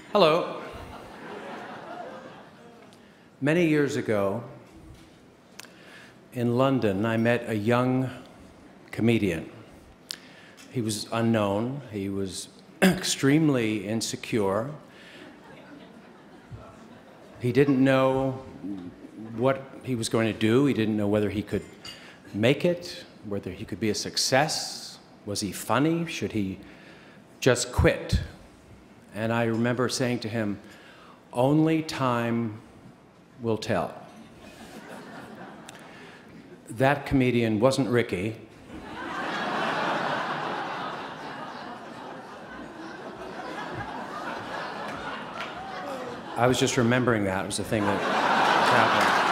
Hello. Many years ago, in London, I met a young comedian. He was unknown. He was extremely insecure. He didn't know what he was going to do. He didn't know whether he could make it, whether he could be a success. Was he funny? Should he just quit? And I remember saying to him, only time will tell. That comedian wasn't Ricky. I was just remembering that. It was a thing that happened.